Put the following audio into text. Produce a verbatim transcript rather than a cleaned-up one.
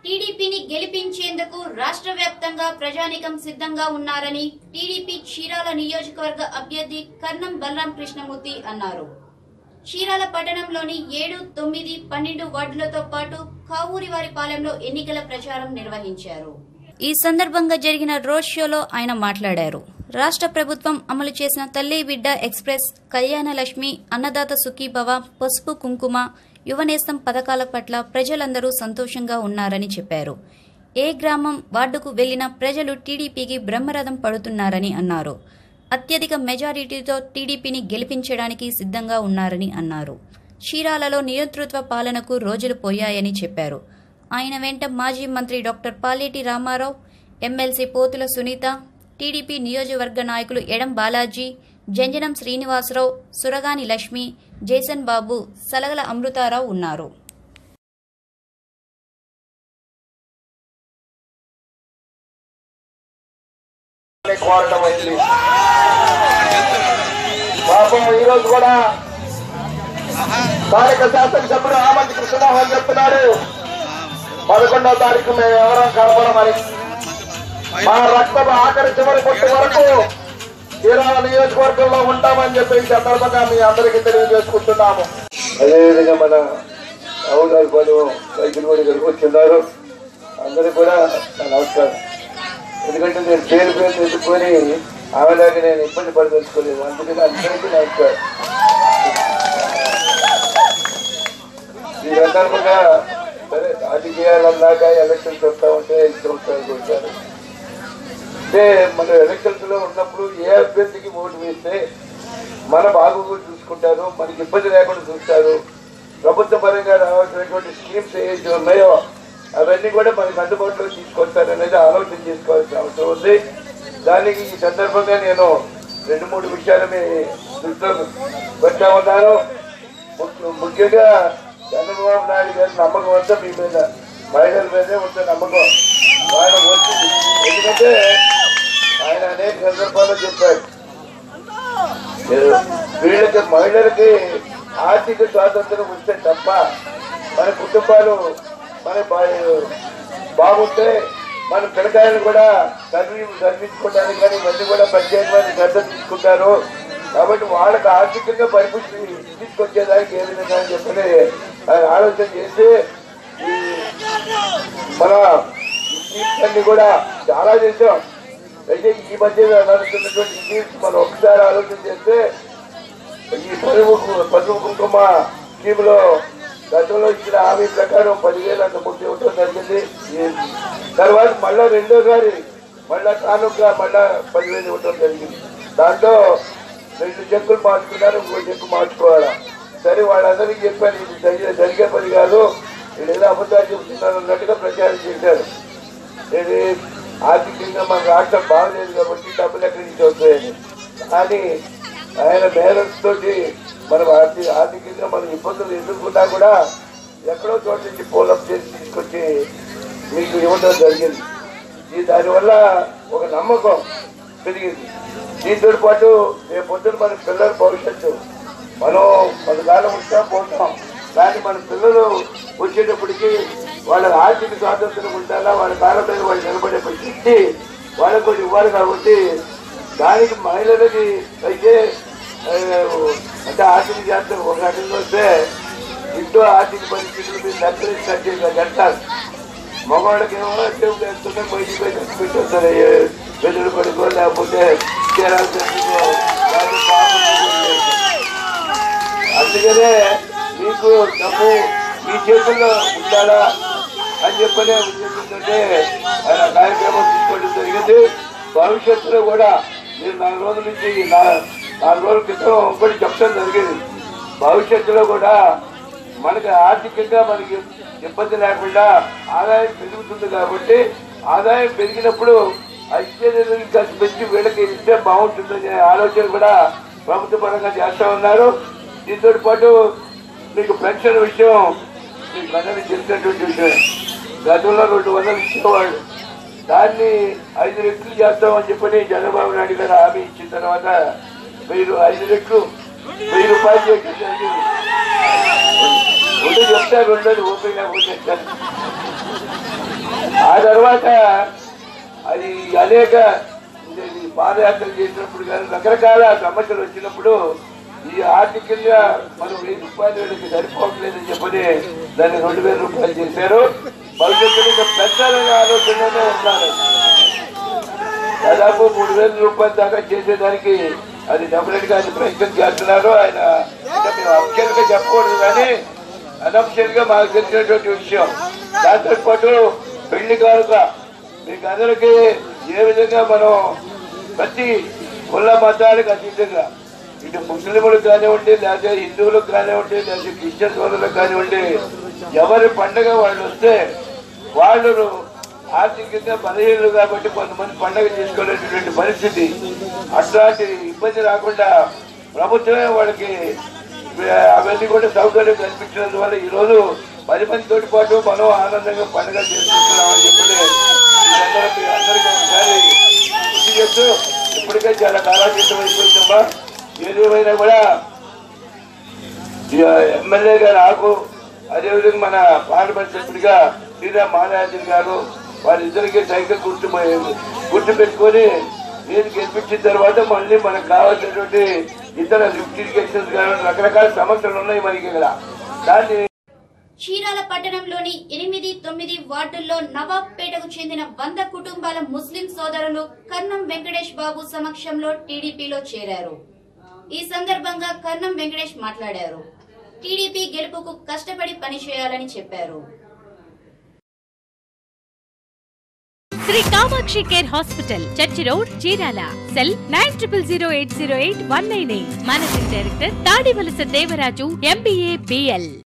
టీడీపీని గెలిపించేందుకు రాష్ట్ర వ్యాప్తంగా ప్రజానీకం సిద్ధంగా ఉన్నారని టీడీపీ చీరాల నియోజకవర్గ అభ్యర్థి కర్ణం బలరాం కృష్ణమూర్తి అన్నారు. చీరాల పట్టణంలోని ఏడు, తొమ్మిది, పన్నెండు వార్డులతో పాటు కావూరివారిపాలెంలో ఎన్నికల ప్రచారం నిర్వహించారు. ఈ సందర్భంగా జరిగిన రోడ్ షోలో ఆయన మాట్లాడారు. రాష్ట్ర ప్రభుత్వం అమలు చేసిన తల్లి బిడ్డ ఎక్స్ప్రెస్, కళ్యాణ లక్ష్మి, అన్నదాత సుఖీభవ, పసుపు కుంకుమ, యువనేస్తం పథకాల పట్ల ప్రజలందరూ సంతోషంగా ఉన్నారని చెప్పారు. ఏ గ్రామం, వార్డుకు వెళ్లిన ప్రజలు టీడీపీకి బ్రహ్మరథం పడుతున్నారని అన్నారు. అత్యధిక మెజారిటీతో టీడీపీని గెలిపించడానికి సిద్ధంగా ఉన్నారని అన్నారు. చీరాలలో నియంతృత్వ పాలనకు రోజులు పోయాయని చెప్పారు. ఆయన వెంట మాజీ మంత్రి doctor Paleti Ramarao, MLC Pothula Sunitha, TDP నియోజకవర్గ నాయకులు ఎడం బాలాజీ, జంజనం శ్రీనివాసరావు, సురగాని లక్ష్మి, జేసన్ బాబు, సలగల అమృతారావు ఉన్నారు. ఈరోజు కూడా స్థానిక శాసనసభ్యుడు ఆమంతి కృష్ణమోహన్ చెప్తున్నారు, పదకొండవ తారీఖు మేము ఎవరం కనపడమని. మా రక్తం ఆఖరి చివరి పొట్టు వరకు చీరాల నియోజకవర్గంలో ఉంటామని చెప్పి ఈ సందర్భంగా మీ అందరికీ తెలియజేసుకుంటున్నాము. అదేవిధంగా మన అవగాహన పలు రైతులు కూడా ఇక్కడికి వచ్చిన్నారు. అందరికీ కూడా నమస్కారం. ఎందుకంటే నేను పేరు పేరు తెచ్చుకొని ఆమెలాగా నేను ఇబ్బంది పడదలుచుకోలేదు, అందుకని అందరికీ నమస్కారం. ఈ సందర్భంగా సరే రాజకీయాలన్నాక ఎలక్షన్స్ వస్తా ఉంటే సంవత్సరాలు కొడతారు. అంటే మన ఎలక్షన్స్ లో ఉన్నప్పుడు ఏ అభ్యర్థికి ఓటు వేస్తే మన బాగు చూసుకుంటారు, మనకి ఇబ్బంది లేకుండా చూస్తారు. ప్రభుత్వ పరంగా రావాల్సినటువంటి స్కీమ్స్ ఏవైతే ఉన్నాయో అవన్నీ కూడా మనకి అందుబాటులో తీసుకొస్తారు అనేది ఆలోచన చేసుకోవాల్సిన అవసరం ఉంది. దానికి ఈ సందర్భంగా నేను రెండు మూడు విషయాలు మీ దృష్టిలో పెట్టా ఉన్నాను. ముఖ్యంగా చంద్రబాబు నాయుడు గారి నమ్మకం అంతా మీ మీద, మహిళల మీదే ఉంటే నమ్మకం ఆయన వచ్చింది. ఎందుకంటే ఆయన అనేక సందర్భాల్లో చెప్పాడు, వీళ్ళకి మహిళలకి ఆర్థిక స్వాతంత్రం వస్తే తప్ప మన కుటుంబాలు మన బాగుంటే మన పిల్లకాయలు కూడా చదివి చదివించుకోవడానికి కానీ ఇవన్నీ కూడా ప్రత్యేకమైన శ్రద్ధ తీసుకుంటారు. కాబట్టి వాళ్ళకి ఆర్థికంగా పరిపుష్టి తీసుకొచ్చేదానికి ఏ విధంగా అని చెప్పని ఆయన ఆలోచన చేసి మన స్కీమ్స్ అన్ని కూడా చాలా చేసాం. అయితే ఈ మధ్య నడుస్తున్నటువంటి స్కీమ్స్ మనం ఒకసారి ఆలోచన చేస్తే ఈ పసుపు పసుపు కుంకుమ స్కీమ్ లో గతంలో ఇచ్చిన హామీ ప్రకారం పదివేలు అంత ముందు ఇవ్వడం జరిగింది. తర్వాత మళ్ళా రెండోసారి మళ్ళా కానుక మళ్ళా పదివేలు ఇవ్వడం జరిగింది. దాంట్లో రెండు చెక్కులు మార్చుకున్నారు, ఇంకో చెక్కు మార్చుకోవాలా. సరే వాళ్ళందరికీ చెప్పారు, ఇది జరిగే జరిగే పని కాదు, వీళ్ళు ఏదో అబద్ధాలు చెబుతున్నారు అన్నట్టుగా ప్రచారం చేశారు. ఇది ఆర్థికంగా మన రాష్ట్రం బాగలేదు కాబట్టి డబ్బులు ఎక్కడి నుంచి వస్తాయని. కానీ ఆయన మేరస్ తోటి మనం ఆర్థిక ఆర్థికంగా మనం ఇబ్బందులు ఎదుర్కొన్నా కూడా ఎక్కడో చోట నుంచి పోలప్ చేసి తీసుకొచ్చి మీకు ఇవ్వడం జరిగింది. ఈ దానివల్ల ఒక నమ్మకం పెరిగింది. దీంతో పాటు రేపు పొద్దున మన పిల్లల భవిష్యత్తు మనం పదకాలం ఉంటాం పోతాం, కానీ మన పిల్లలు వచ్చేటప్పటికి వాళ్ళ ఆర్థిక స్వాతంత్రం ఉండాలా, వాళ్ళ కాలం మీద వాళ్ళు నిలబడే పరిస్థితి వాళ్ళకు కూడా ఇవ్వాలి. కాబట్టి దానికి మహిళలకి అయితే అంటే ఆర్థిక శాస్త్రం ఒక రకంగా వస్తే ఇంట్లో ఆర్థిక పరిస్థితులు మీరు దర్శించినట్టు గంటారు. మగవాళ్ళకి ఏమో టేబుల్ వేస్తుంటే బయటికి పోయి ఖర్చు పెట్టి వస్తారు, పెద్దలు పడుకో లేకపోతే అందుకనే మీకు డబ్బు మీ చేతుల్లో ఉండాలా అని చెప్పనే ఉద్దేశించే ఆయన కార్యక్రమం తీసుకోవడం జరిగింది. భవిష్యత్తులో కూడా మీరు నాలుగు రోజుల నుంచి నాలుగు రోజుల క్రితం ఒకటి చెప్పడం జరిగింది. భవిష్యత్తులో కూడా మనకి ఆర్థికంగా మనకి ఇబ్బంది లేకుండా ఆదాయం పెరుగుతుంది. కాబట్టి ఆదాయం పెరిగినప్పుడు ఇచ్చేది ఖర్చు పెంచి వీళ్ళకి ఇస్తే బాగుంటుందనే ఆలోచన కూడా ప్రభుత్వ పరంగా చేస్తూ ఉన్నారు. దీంతో పాటు మీకు పెన్షన్ విషయం మీకు అందరికీ తెలిసినటువంటి విషయం. గతంలో రెండు వందలు ఇచ్చేవాళ్ళు, దాన్ని ఐదు రెట్లు చేస్తామని చెప్పని చంద్రబాబు నాయుడు గారు హామీ ఇచ్చిన తర్వాత మీరు ఐదు రెట్లు వెయ్యి రూపాయలు చేయడం జరిగింది. రెండు చెప్తారు, రెండోది ఓపెన్ లేకపోతే అనేక పాదయాత్ర చేసినప్పుడు కానీ రకరకాల సమస్యలు వచ్చినప్పుడు ఈ ఆర్థికంగా మనం వెయ్యి రూపాయలు వీళ్ళకి సరిపోవట్లేదని చెప్పని దాన్ని రెండు వేల రూపాయలు చేశారు. భవిష్యత్తులో పెద్దలనే ఆలోచనలోనే ఉన్నారు. దాదాపు మూడు వేల రూపాయల దాకా చేసేదానికి అది డెఫినెట్ గా అది ప్రయత్నం చేస్తున్నారు. ఆయన మేము అఫిషియల్ గా చెప్పకూడదు కానీ అనఫిషియల్ గా మాకు తెలిసినటువంటి విషయం. దాంతో పాటు పెళ్లి కానుక మీకు అందరికీ ఏ విధంగా మనం ప్రతి కుల మతాలకు అతీతంగా ఇటు ముస్లింలకు కానివ్వండి, లేకపోతే హిందువులకు కానివ్వండి, లేకపోతే క్రిస్టియన్ సోదరులకు కానివ్వండి, ఎవరి పండుగ వాళ్ళు వస్తే వాళ్ళు ఆర్థికంగా బలహీనలు కాబట్టి కొంతమంది పండుగ చేసుకోలేనటువంటి పరిస్థితి. అట్లాంటి ఇబ్బంది రాకుండా ప్రభుత్వమే వాళ్ళకి అవన్నీ కూడా సౌకర్యం కల్పించినందువల్ల ఈ రోజు పది మందితో పాటు మనం ఆనందంగా పండుగ చేసుకుంటున్నామని చెప్పి అందరికీ ఒకసారి గుర్తు చేస్తూ ఇప్పటికే చాలా కాలాతీతం అయిపోయిందమ్మా. ఏదేమైనా కూడా ఎమ్మెల్యేగా నాకు అదేవిధంగా మన పార్లమెంట్ సభ్యుడిగా శ్రీరామ్ మాలయాజన్ గారు వారిద్దరికీ సైకిల్ గుర్తు గుర్తు పెట్టుకొని నేను గెలిపించిన తర్వాత మళ్ళీ మనకు కావాల్సినటువంటి ఇతర లిఫ్ట్ ఇరిగేషన్స్ కానీ రకరకాల సమస్యలు ఉన్నాయి మనకి ఇక్కడ. దాన్ని చీరాల పట్టణంలోని ఎనిమిది తొమ్మిది వార్డుల్లో నవాబ్పేటకు చెందిన వంద కుటుంబాల ముస్లిం సోదరులు కర్ణం వెంకటేష్ బాబు సమక్షంలో టీడీపీలో చేరారు. ఈ సందర్భంగా కర్ణం వెంకటేష్ మాట్లాడారు. టీడీపీ గెలుపుకు కష్టపడి పనిచేయాలని చెప్పారు. Shri Kamakshi care hospital, church road, Chirala. Cell nine triple zero eight zero eight one nine eight. Managing director Tadivalasa Devaraju, MBA, BL.